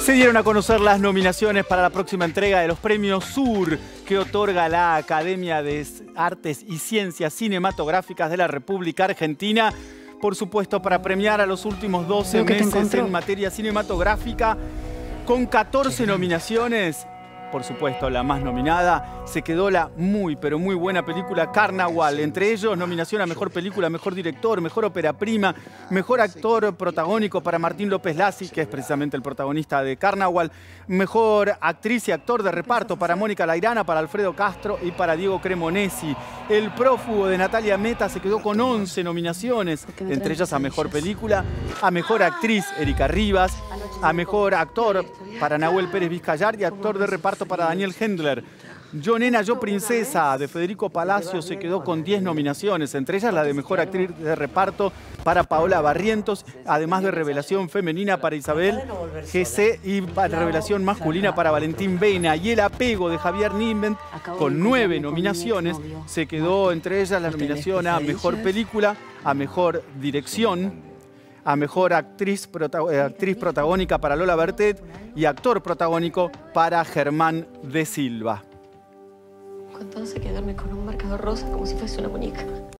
Se dieron a conocer las nominaciones para la próxima entrega de los Premios Sur que otorga la Academia de Artes y Ciencias Cinematográficas de la República Argentina. Por supuesto, para premiar a los últimos 12 meses en materia cinematográfica, con 14 nominaciones. Por supuesto, la más nominada se quedó la muy, pero muy buena película Carnaval. Entre ellos, nominación a Mejor Película, Mejor Director, Mejor Ópera Prima, Mejor Actor Protagónico para Martín López Lacy, que es precisamente el protagonista de Carnaval, Mejor Actriz y Actor de Reparto para Mónica Lairana, para Alfredo Castro y para Diego Cremonesi. El Prófugo de Natalia Meta se quedó con 11 nominaciones, entre ellas a Mejor Película, a Mejor Actriz Erika Rivas, a Mejor Actor para Nahuel Pérez Vizcayar y Actor de Reparto para Daniel Hendler. Yo Nena, Yo Princesa de Federico Palacio se quedó con 10 nominaciones, entre ellas la de Mejor Actriz de Reparto para Paola Barrientos, además de Revelación Femenina para Isabel GC y Revelación Masculina para Valentín Vena. Y El Apego de Javier Nimbent, con 9 nominaciones, se quedó entre ellas la nominación a Mejor Película, a Mejor Dirección, a Mejor actriz protagónica para Lola Bertet y Actor protagónico para Germán de Silva. Con todo se quedarme con un marcador rosa como si fuese una muñeca.